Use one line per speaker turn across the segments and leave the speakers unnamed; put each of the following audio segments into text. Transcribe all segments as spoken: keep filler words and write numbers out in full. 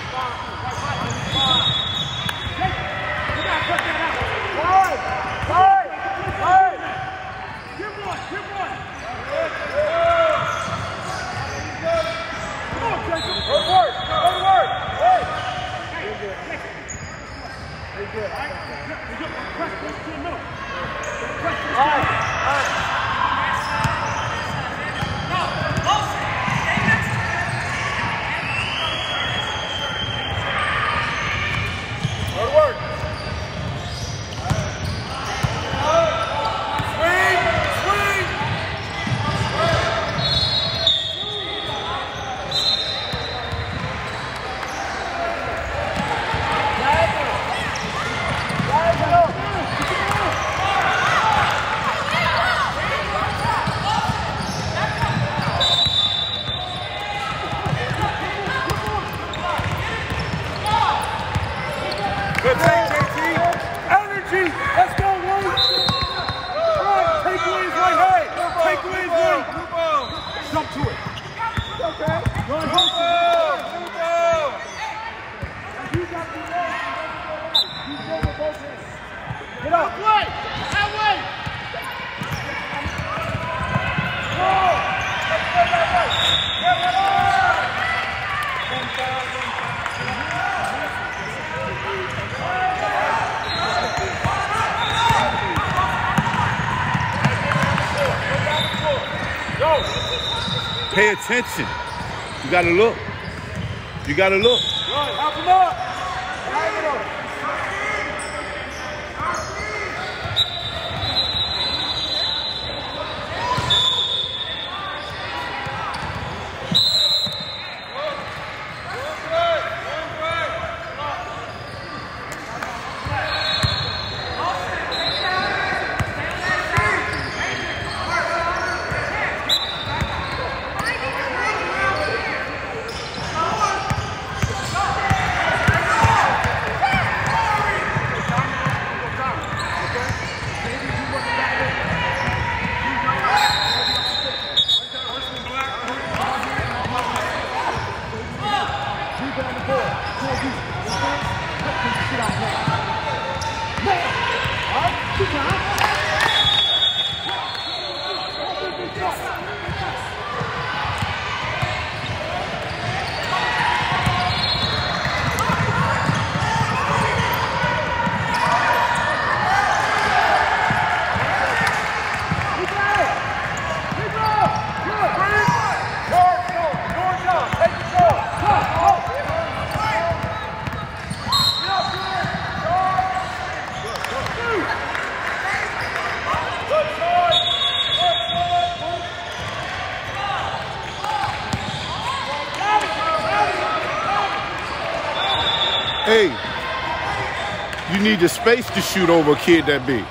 Pay attention. You gotta look. You gotta look.
Right, help him up. Hang it up.
Hey, you need the space to shoot over a kid that big.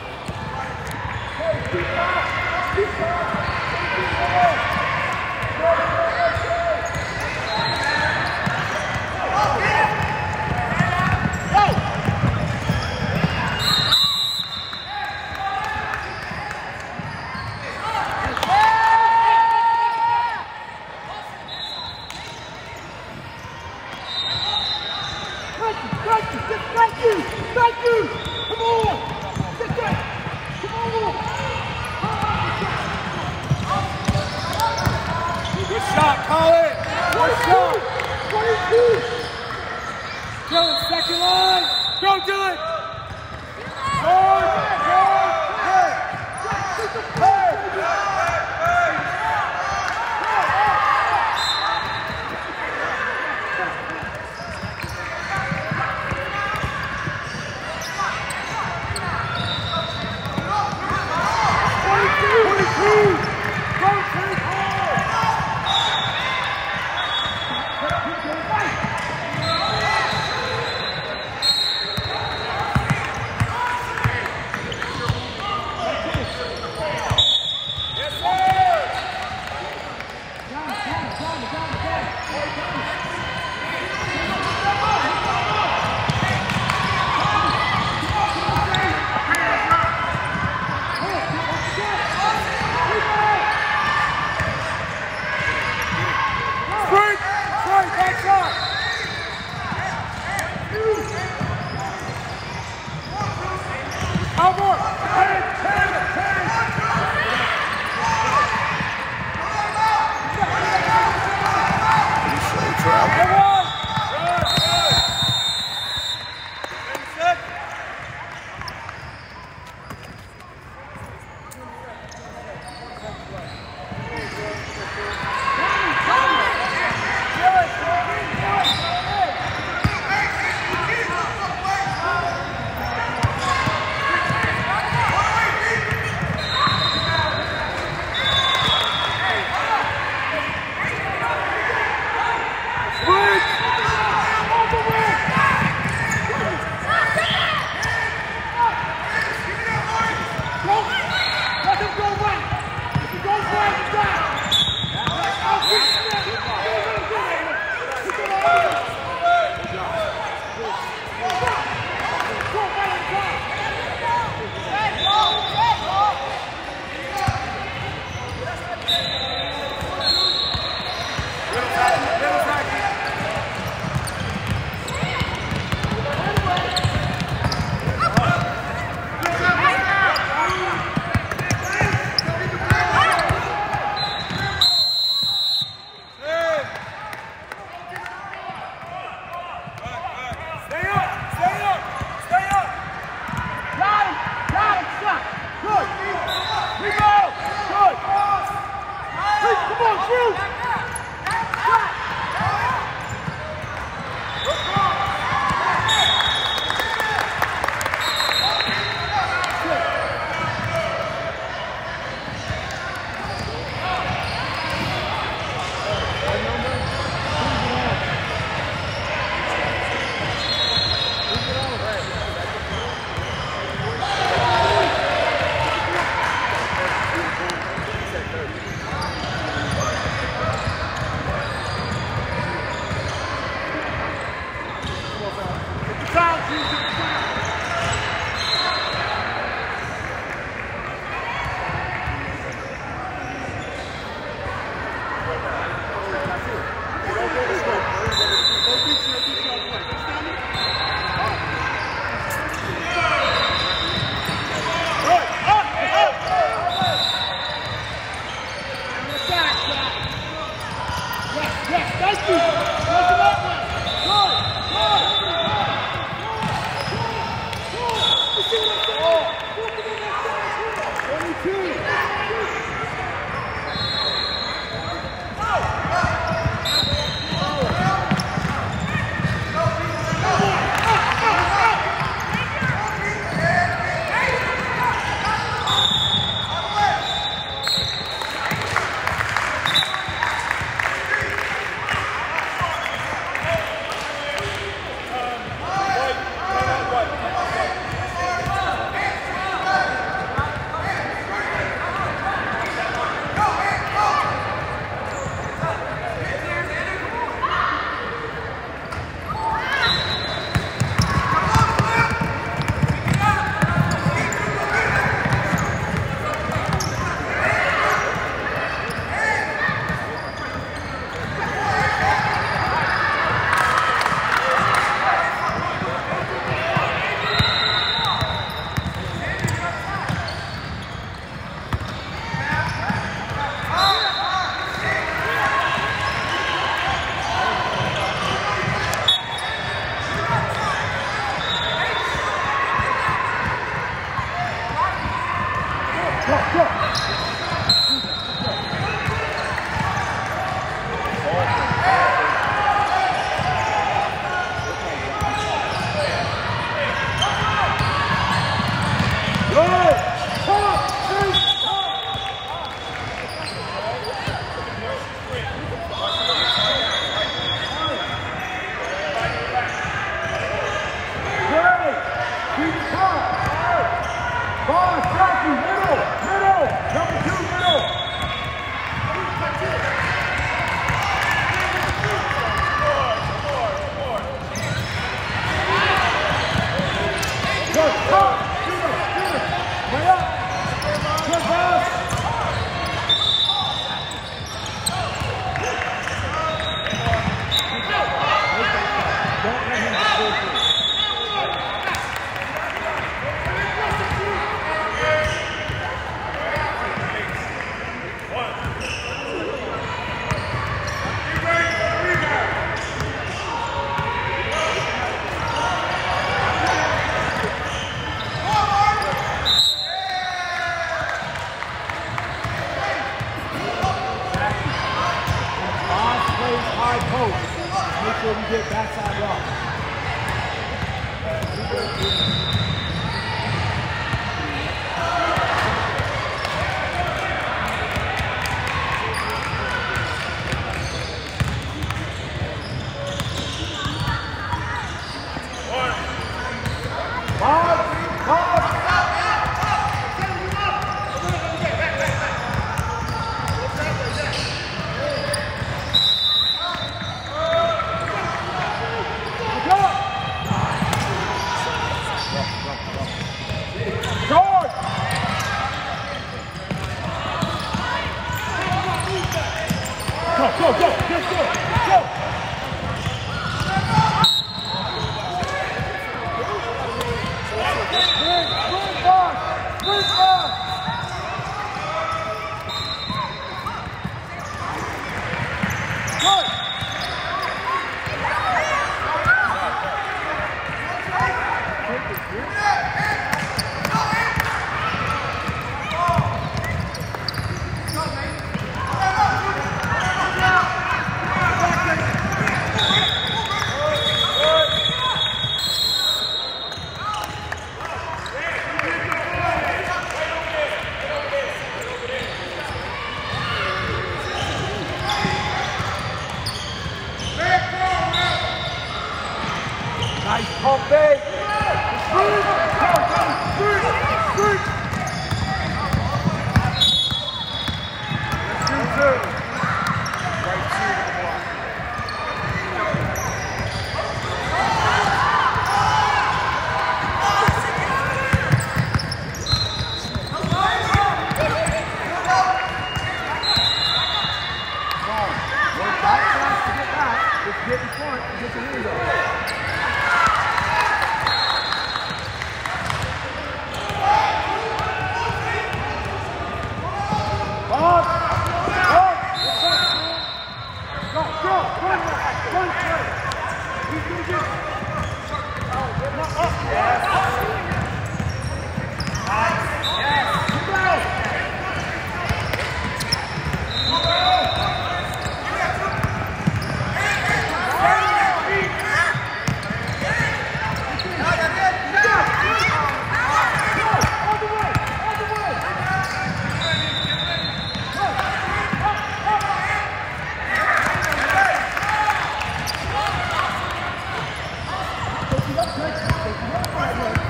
Take it up, take it up,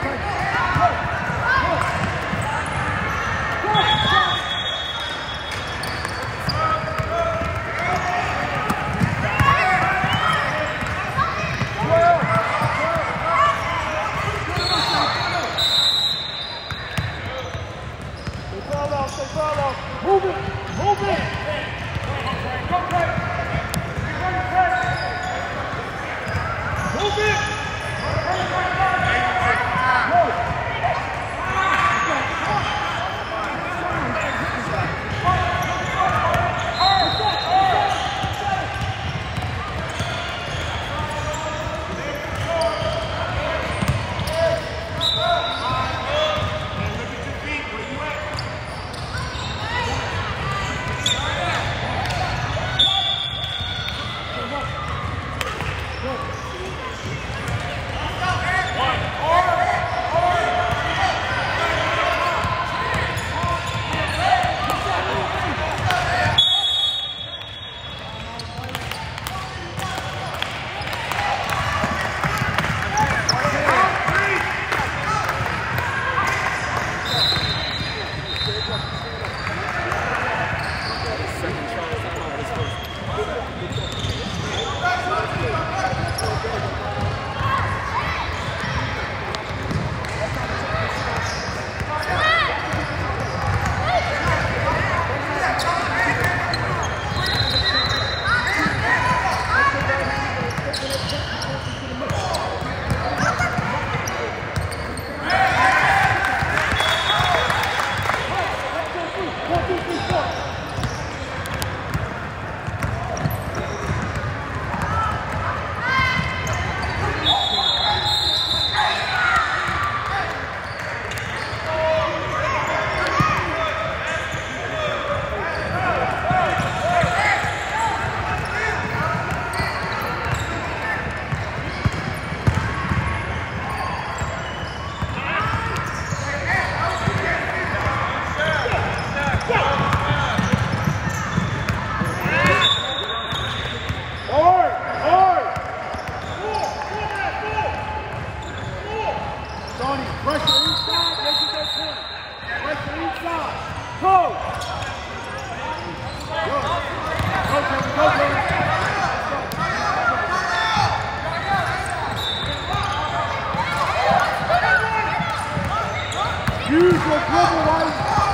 Use your dribble right.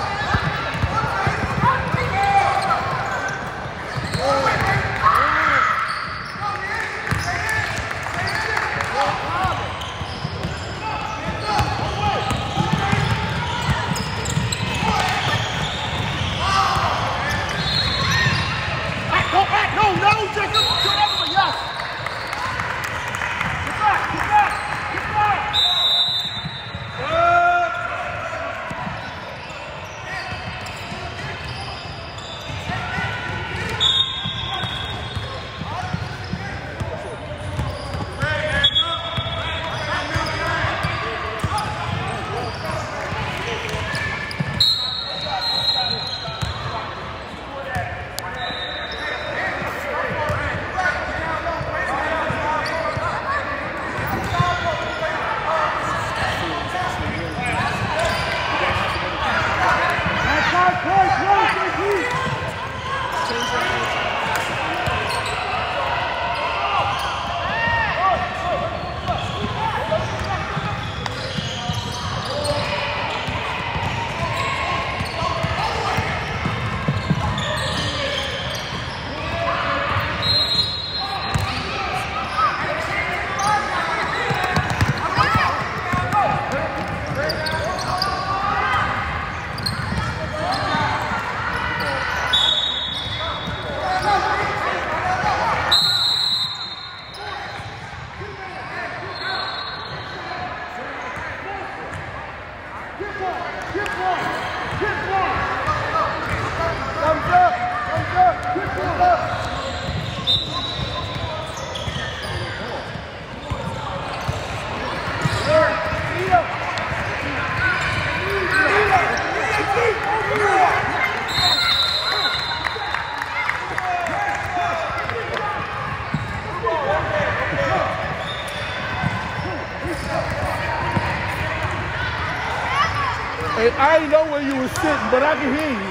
Hey, I didn't know where you were sitting, but I can hear you.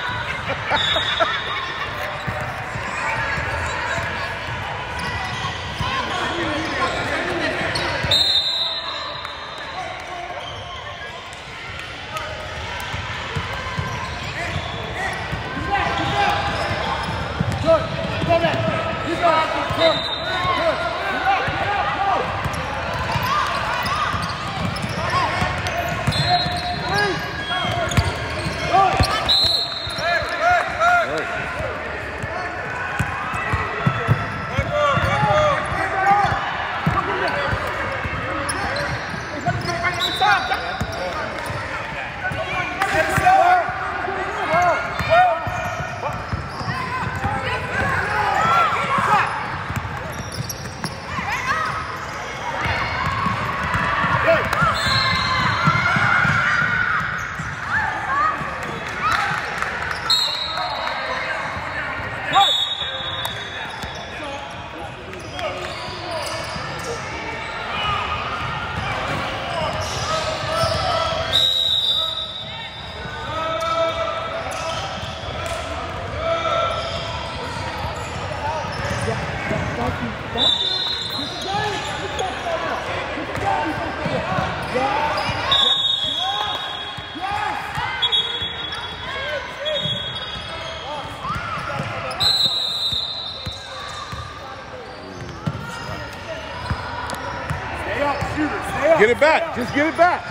Get it back. Just get it back.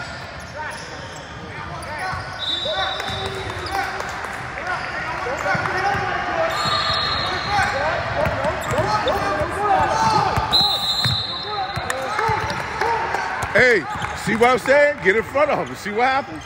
Hey, see what I'm saying? Get in front of him and see what happens.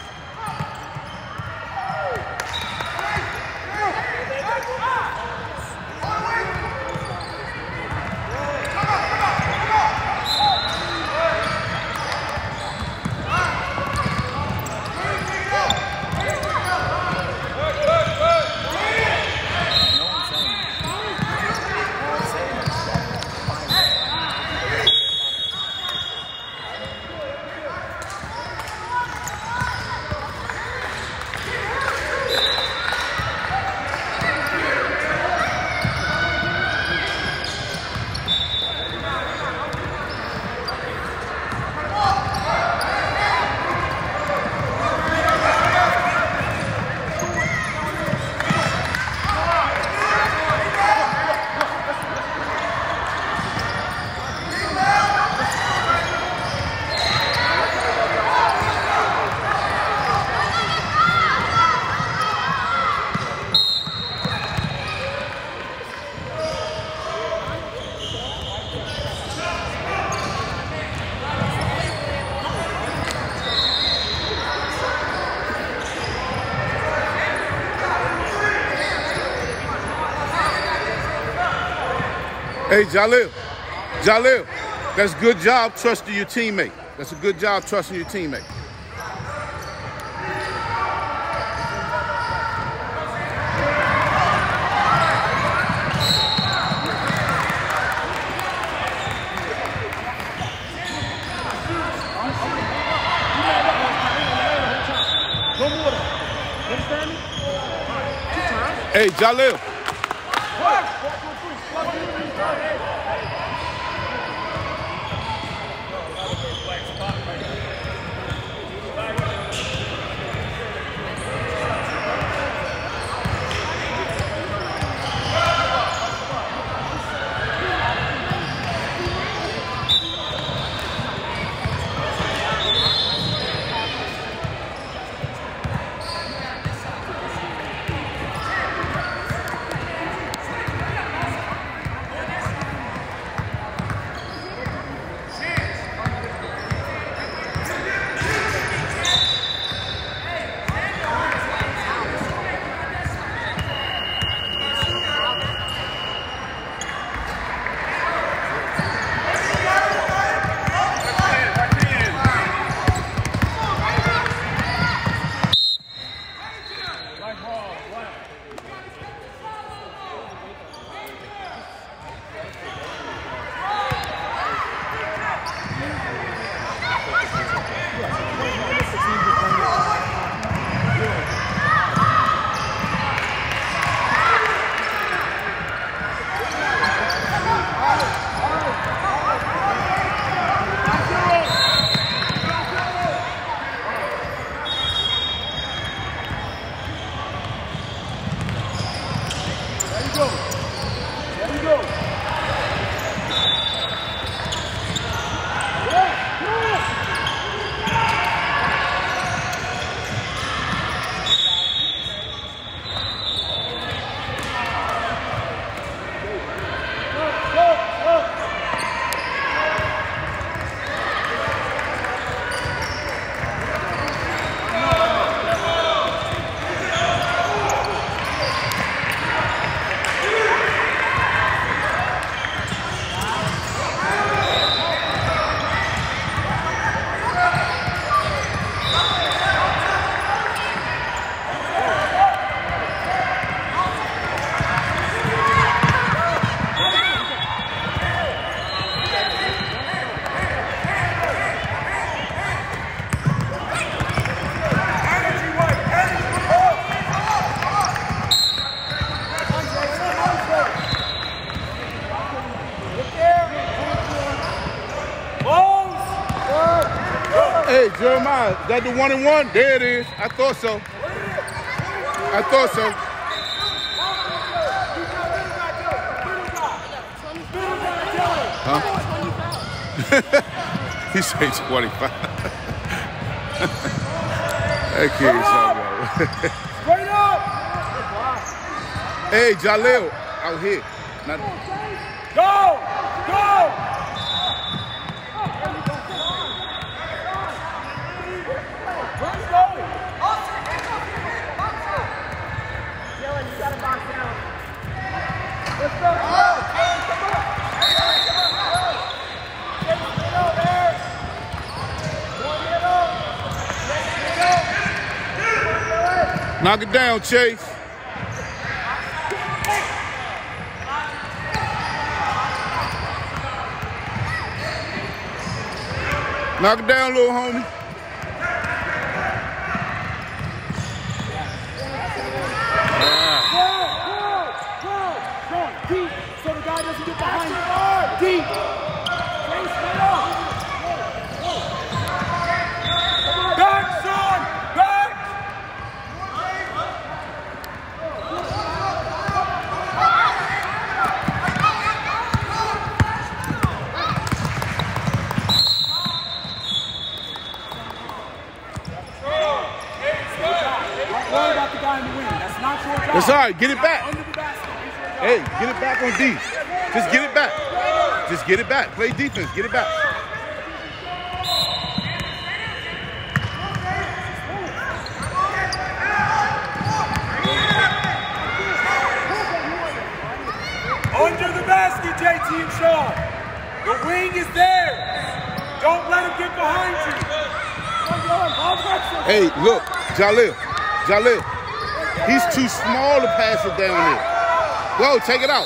Hey, Jalil. Jalil, that's a good job trusting your teammate. That's a good job trusting your teammate. Hey, Jalil. Hey, Jeremiah, is that the one and one? There it is. I thought so. I thought so. Huh? He said twenty-five. That kid's so
Straight up!
Hey, Jalil, out here. Not
Go! Go!
knock it down, Chase. Knock it down, little homie.
So the guy doesn't get behind you. Deep. Back, son! Back! Don't worry about the guy in the wing. That's not your job.
That's all right. Get it back.
Under the basket.
Hey, get it back on D. Just get it back. Just get it back. Play defense. Get it back.
Under the basket. basket, J T and Sean. The wing is there. Don't let him get behind you.
Hey, look, Jalil, Jalil. He's too small to pass it down there. Go, take it out.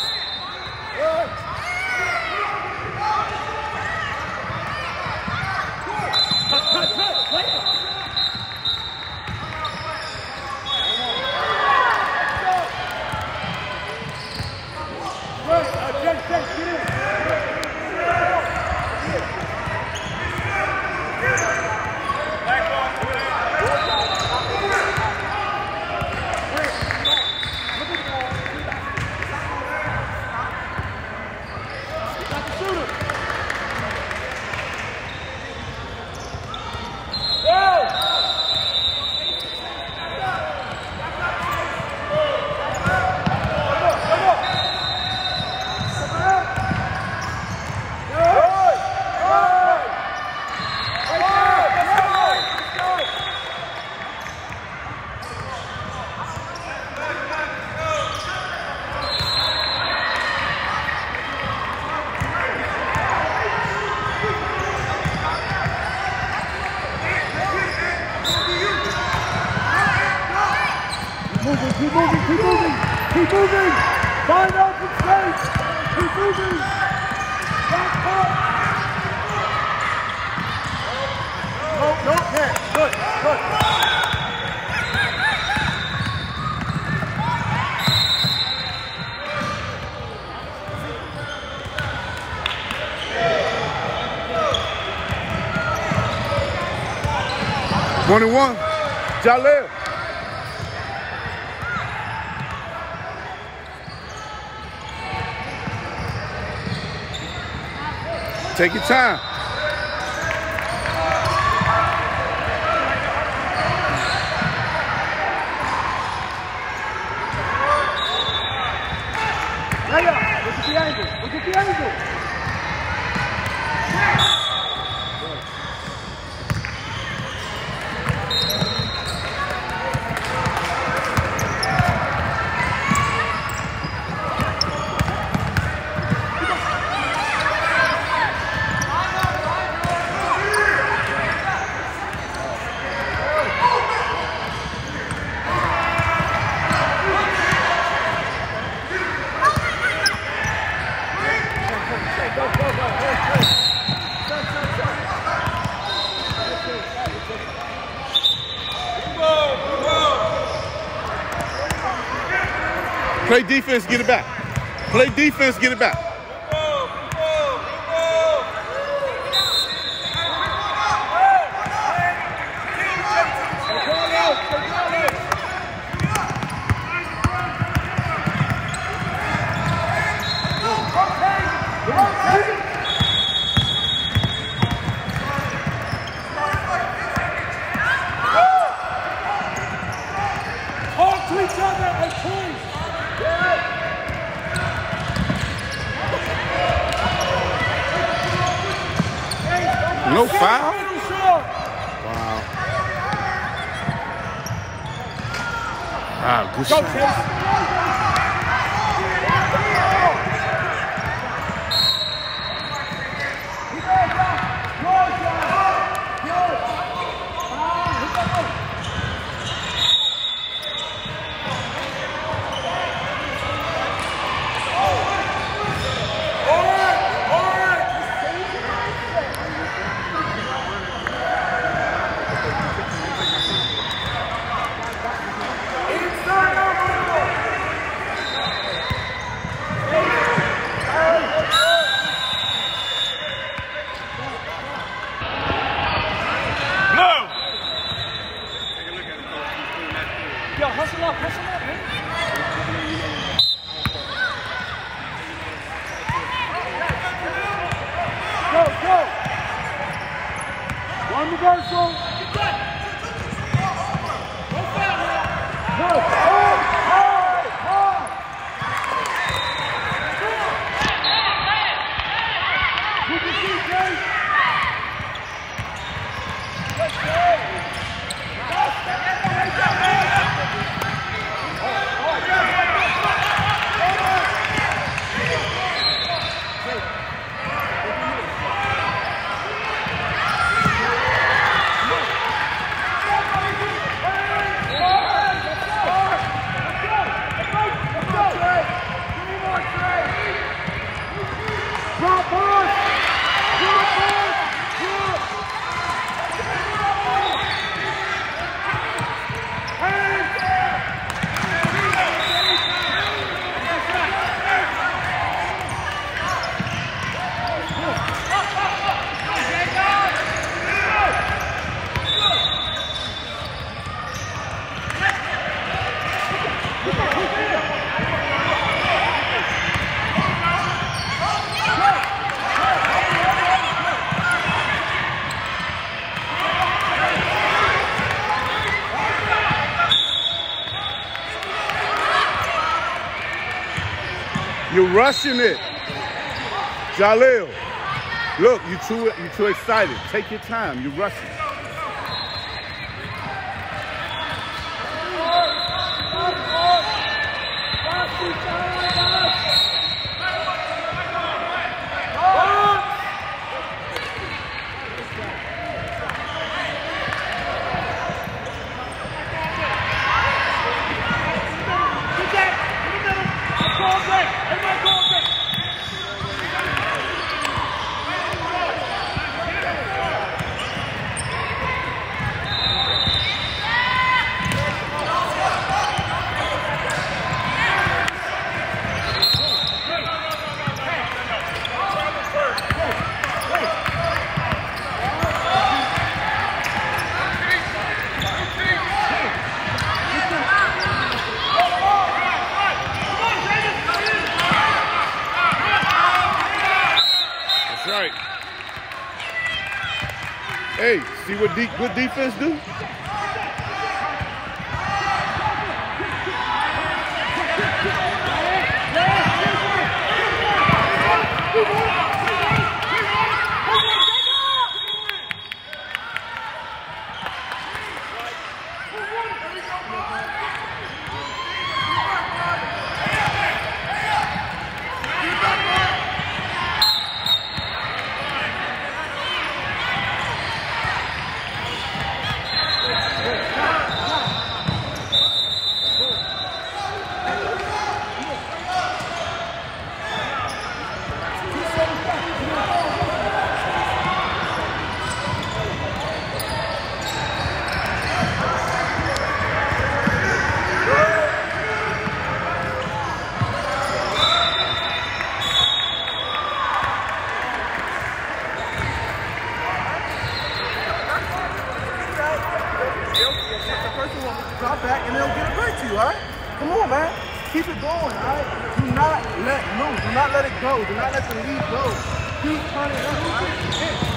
Keep moving, keep moving, keep moving. Find open space. Keep moving. Back up. No, no, yeah, good, good.
One and one. Jalil. Take your time.
Lay up. Look at the angle. Look at the angle.
Play defense, get it back. Play defense, get it back.
Talk to each other and point.
No foul?
Wow.
Wow. Ah, good
Go,
shot.
Chase. Yo, hustle up, hustle up, man. Go, go. One reversal. Go. Hard, hard, hard. You can see, Jay. Let's go.
You're rushing it. Jalil, look, you too, you too excited. Take your time. You're rushing. Hey, see what de good defense do?
Drop back and they'll get it back to you, all right? Come on, man. Keep it going, all right? Do not let loose. Do not let it go. Do not let the lead go. Keep turning it up, all right?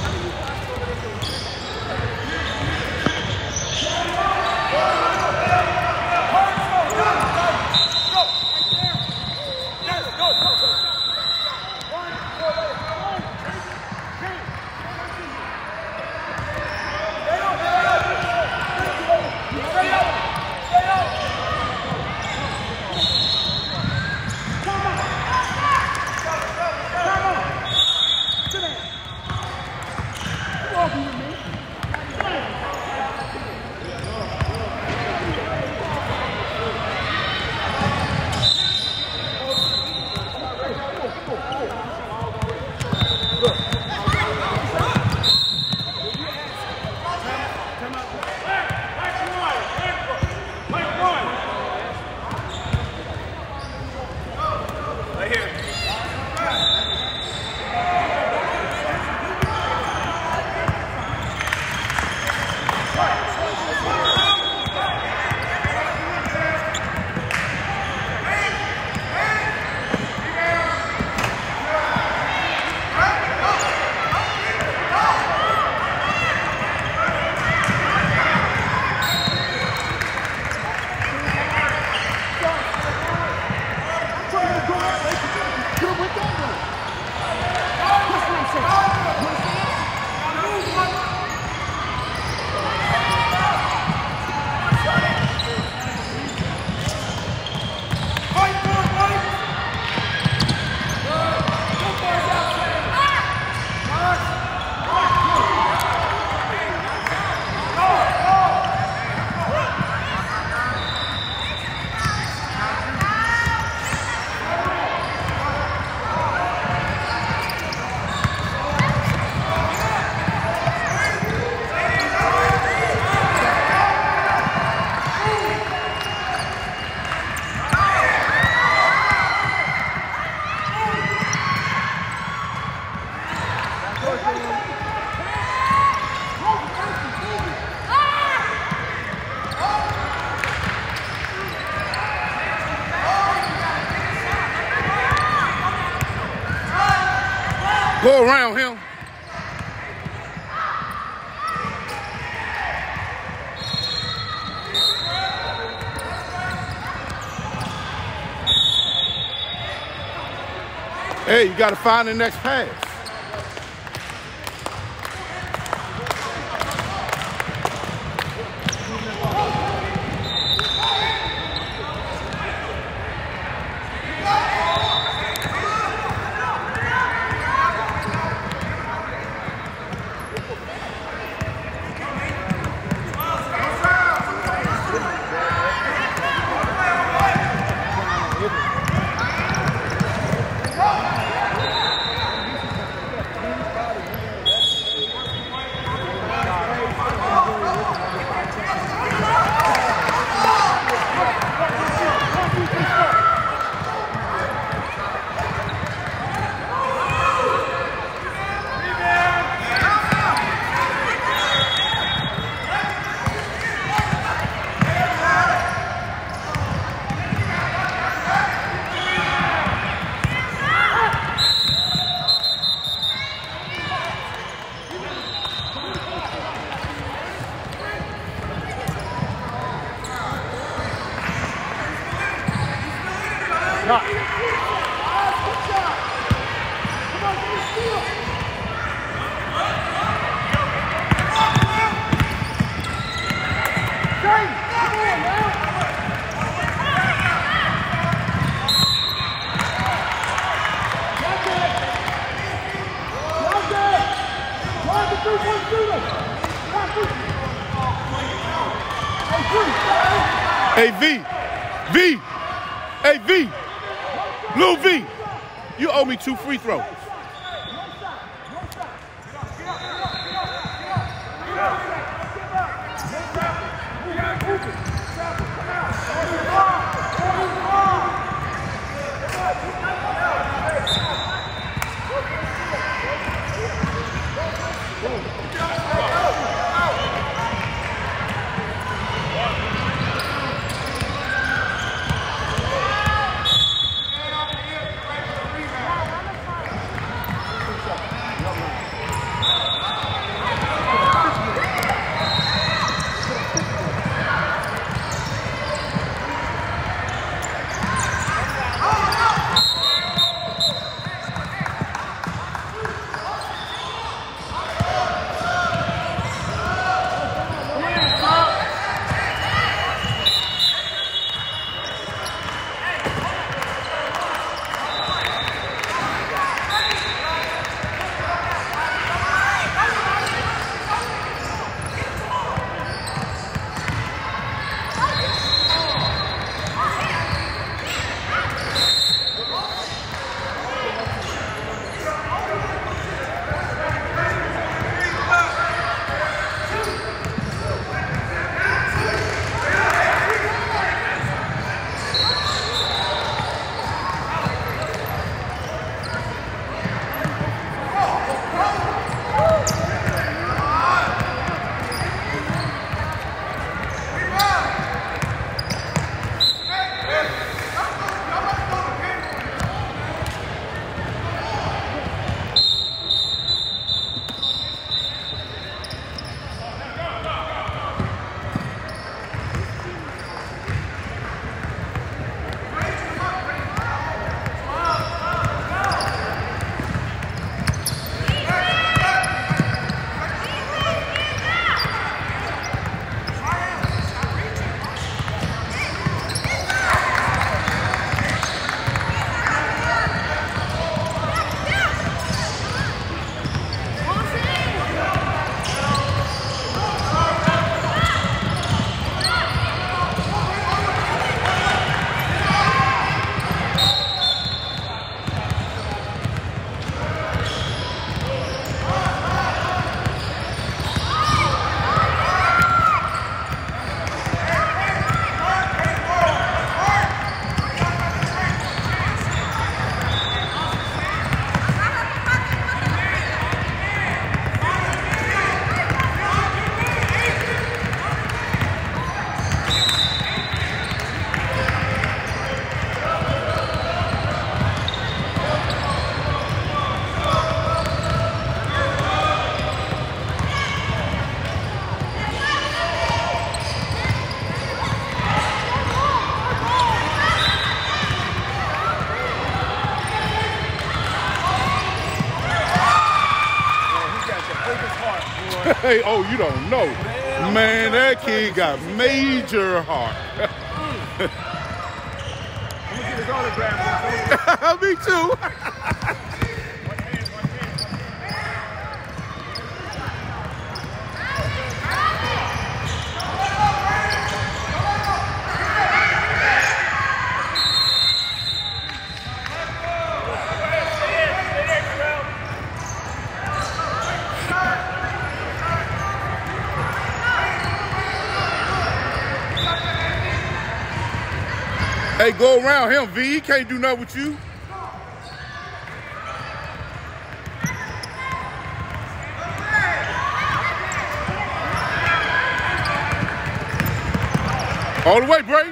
Go around him. Hey, you got to find the next pass. Hey, V. V. Hey, V. Lil V. You owe me two free throws. Hey, oh, you don't know. Man, that kid got major heart.
I'm gonna get his autograph.
Me too. Hey, go around him, V. He can't do nothing with you. All the way, Brayden.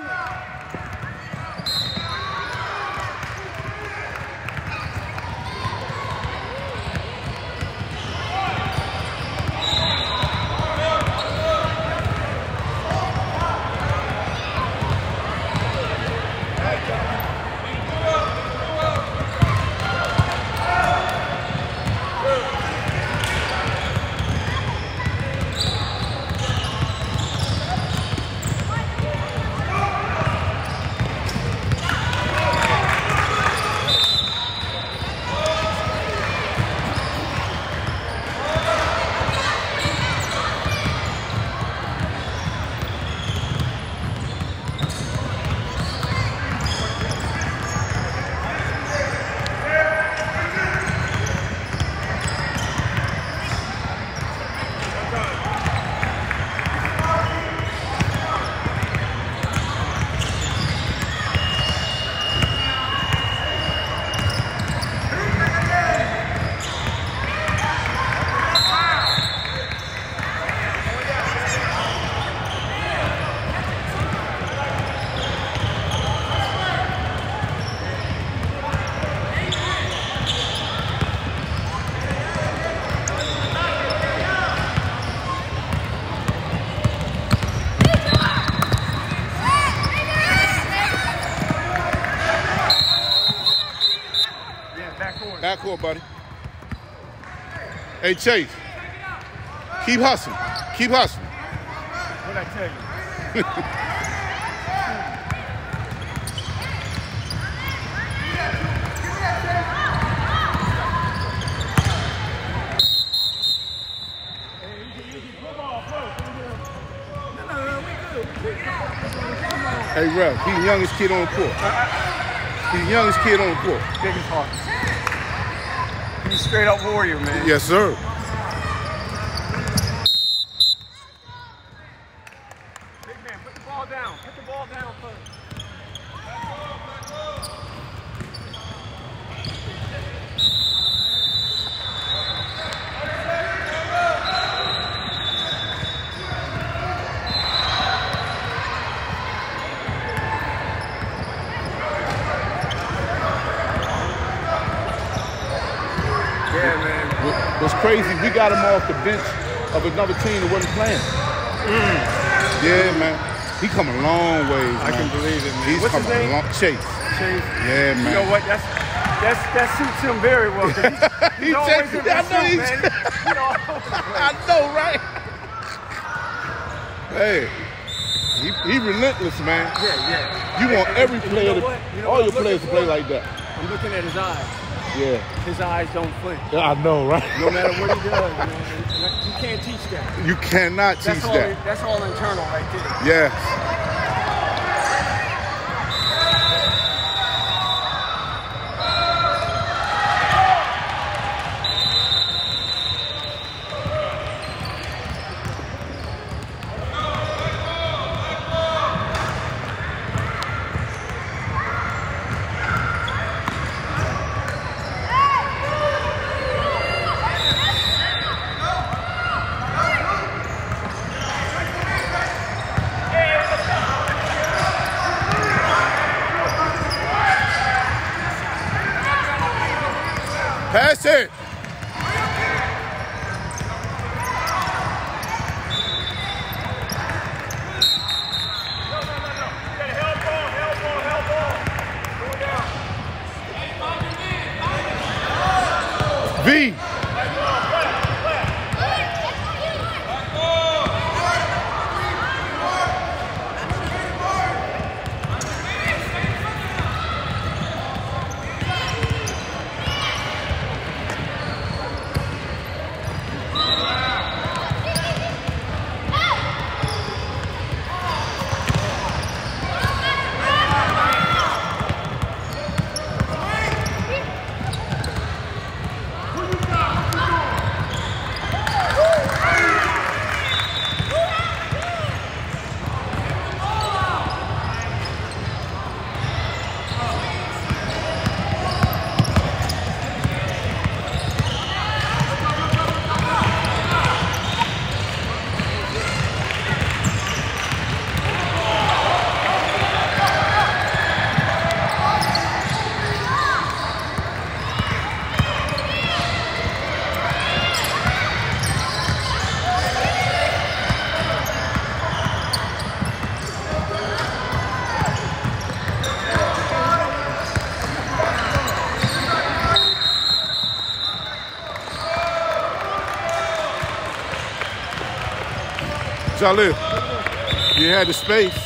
Backcourt, buddy. Hey, Chase. Keep hustling. Keep hustling.
What'd I tell you?
Hey, Ralph, he's the youngest kid on the court. He's the youngest kid on the court.
Biggest heart. He's straight up warrior, man.
Yes, sir.
Big man, put the ball down. Put the ball down first.
What's crazy, we got him off the bench of another team that wasn't playing. Mm. Yeah, man. He come a long ways,
I
man.
can believe it, man.
He's
What's his name?
Long, Chase.
Chase.
Yeah, man.
You know what? That's, that's, that suits him very well. He's, he's
he
always
Chase,
in
I know
pursuit,
he's,
man. He's all over the place.
I know, right? Hey, he, he relentless, man.
Yeah, yeah.
You want every
And
player,
you know
to,
you know
all your players to
for?
play like that.
I'm looking at his eyes.
Yeah.
His eyes don't flinch.
I know, right?
No matter what he does, man. You can't teach that.
You cannot teach
that's all,
that.
That's all internal right there.
Yeah. Pass it. V. Jalil, you had the space.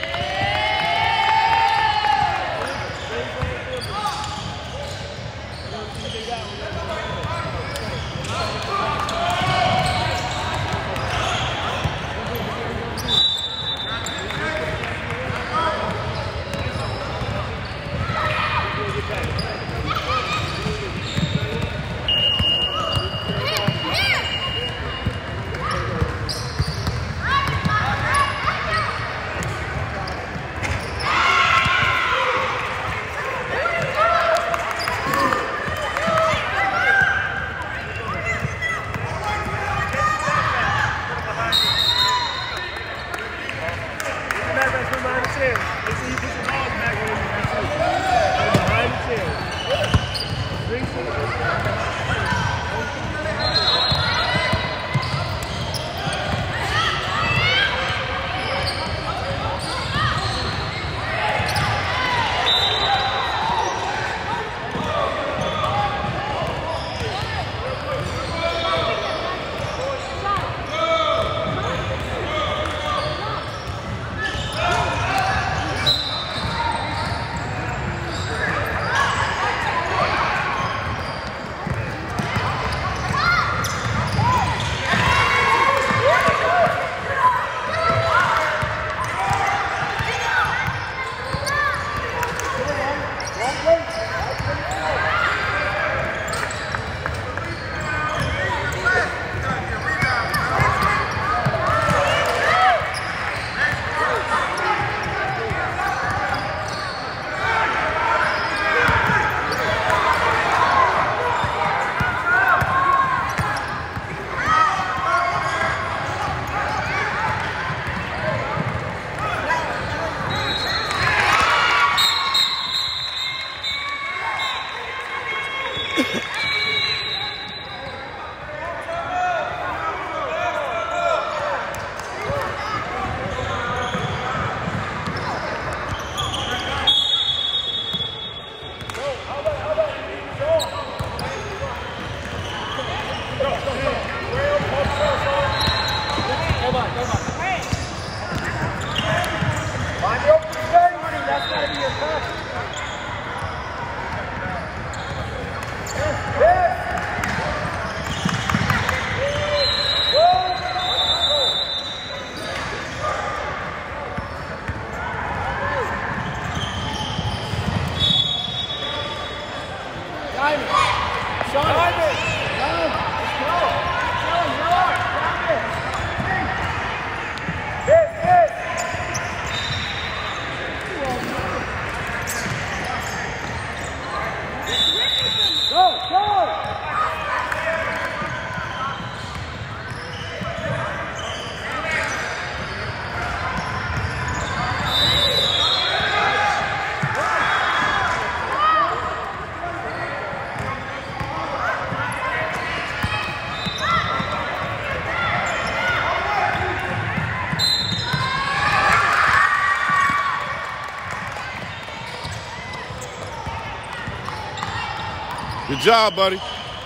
Good job, buddy.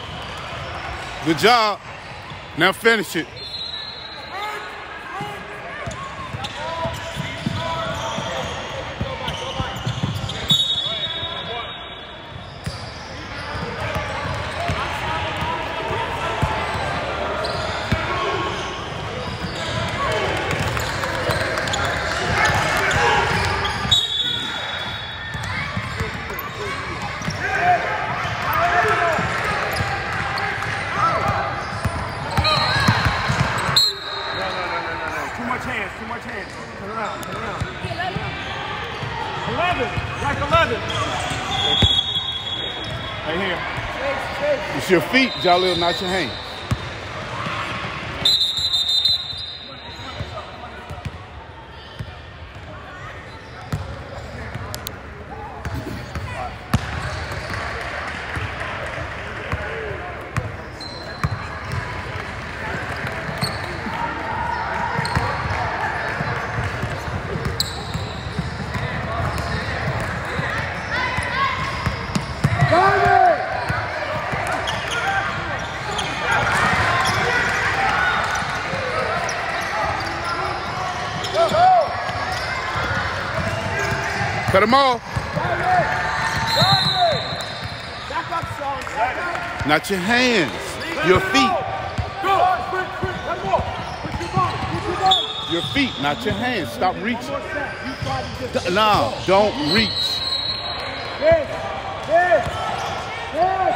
Good job. Now finish it. It's your feet, Jalil, not your hands. Cut him off. Not your hands, your feet. Your feet, not your hands. Stop reaching. No, don't reach.
Yes, yes, yes.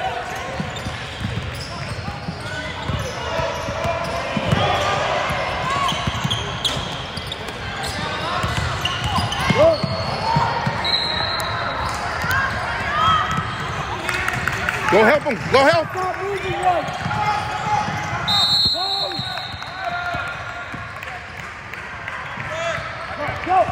Go help him. Go help.
Stop moving, right. Go. Go.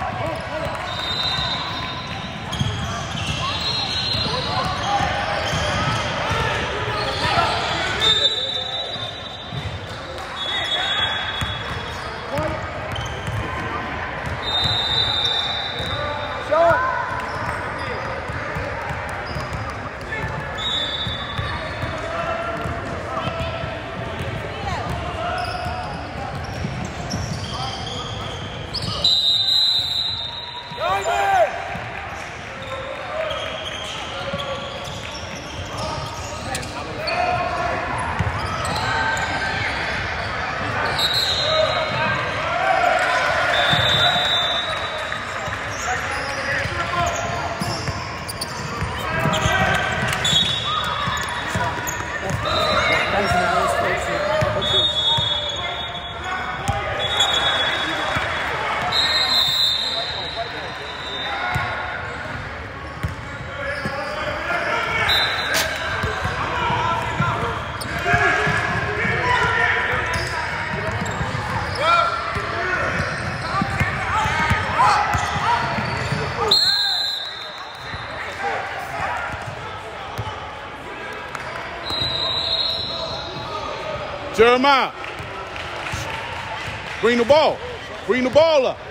Jeremiah, bring the ball. Bring the ball up.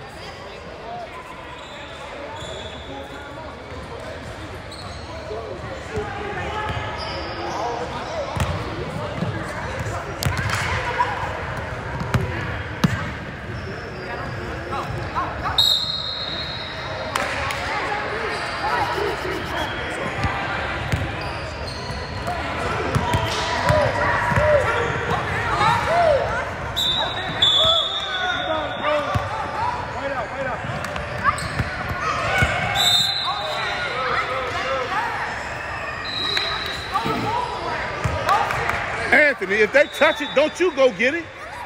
Anthony, if they touch it, don't you go get it.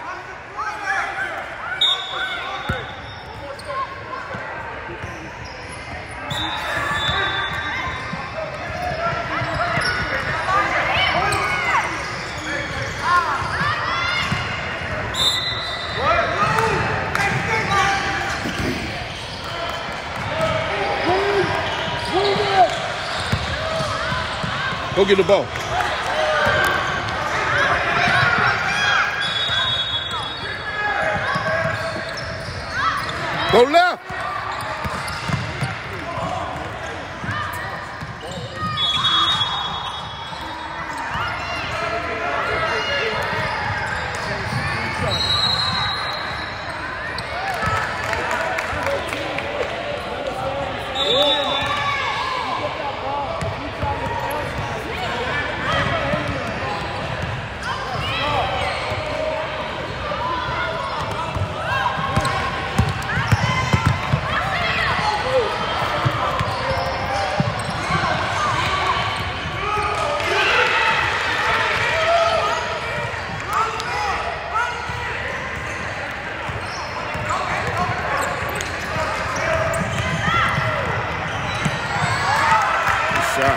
Go get the ball. Go left.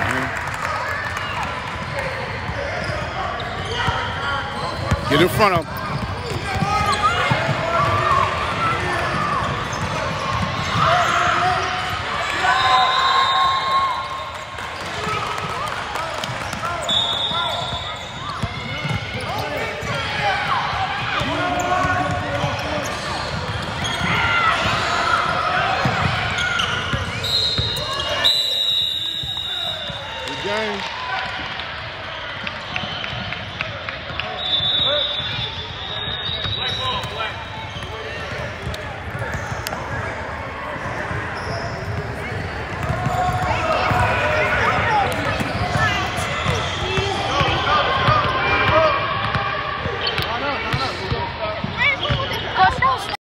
Get in front of him.